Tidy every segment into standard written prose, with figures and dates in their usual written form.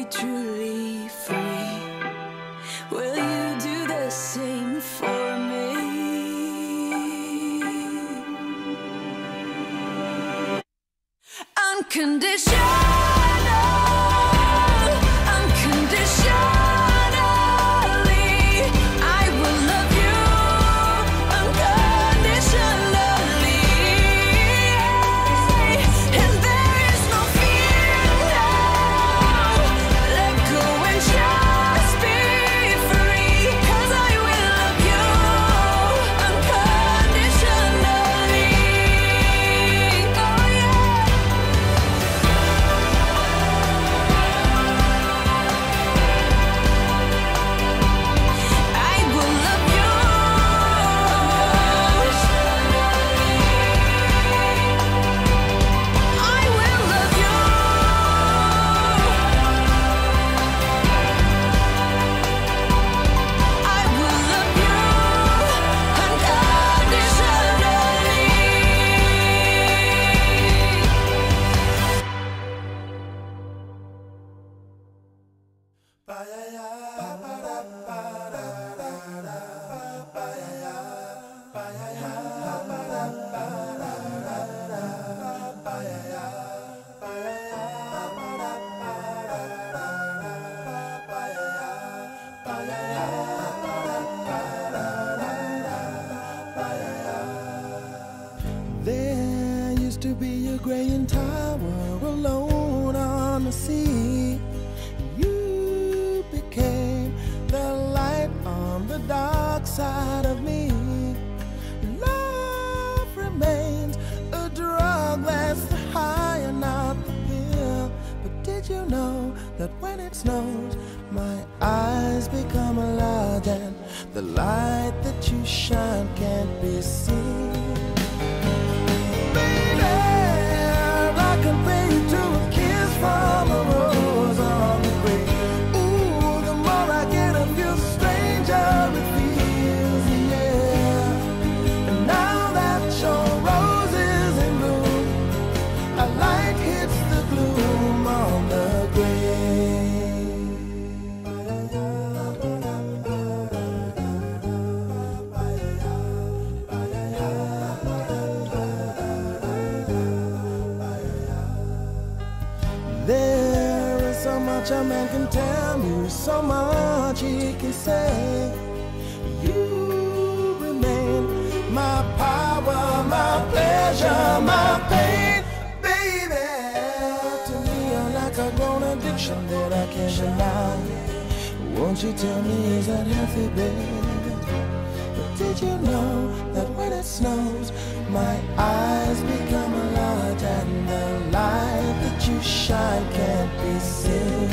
truly free? Will you do the same for me? Unconditional. There used to be a graying tower alone on the sea. You became the light on the dark side of me. Love remains a drug that's the high and not the pill. But did you know that when it snows, my eyes become large and the light that you shine can't be seen? I compare you to a kiss from a rose on the grave. Ooh, the more I get of you, the stranger it feels, yeah. And now that your rose is in bloom, a light hits the gloom on the grave. There is so much a man can tell you, so much he can say. You remain my power, my pleasure, my pain, baby. To me you're like a grown addiction that I can't deny. Won't you tell me, is that healthy, baby? But did you know that when it snows, my eyes become large and the light that you shine can't be seen?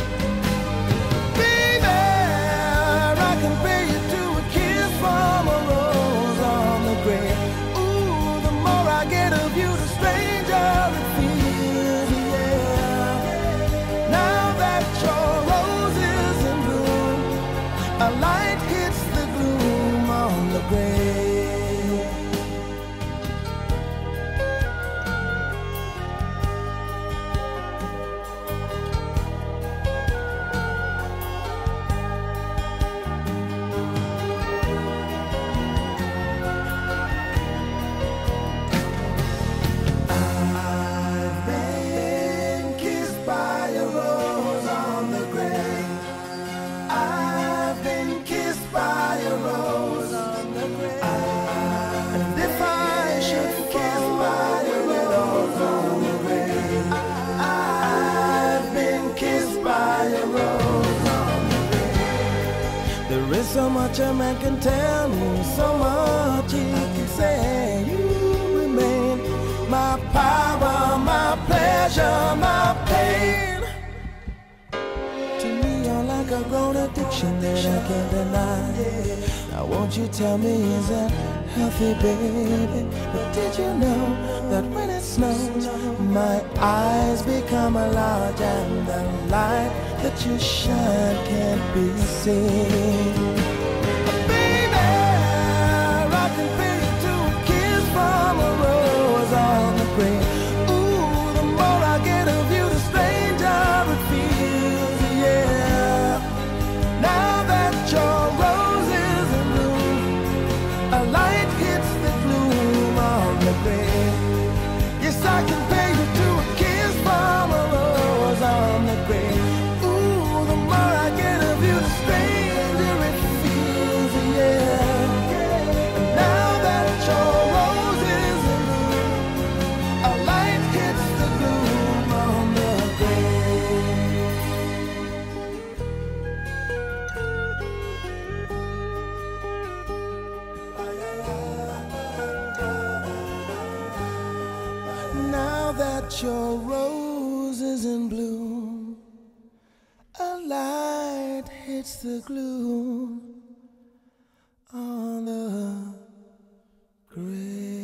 Baby, I compare you to a kiss from a rose on the grave. Ooh, the more I get of you, the stranger it feels, yeah. Now that your rose is in bloom, a light hits the gloom on the grave. There is so much a man can tell me, so much he can say. You remain my power, my pleasure, my pain. To me you're like a grown addiction that I can't deny. Now won't you tell me, is that healthy, baby? But did you know that when it snows, my eyes become large and the light that you shine can't be seen? Baby, I compare you to a kiss from a rose on the grave. Ooh, the more I get of you, the stranger it feels. that your rose is in bloom, a light hits the gloom on the grave.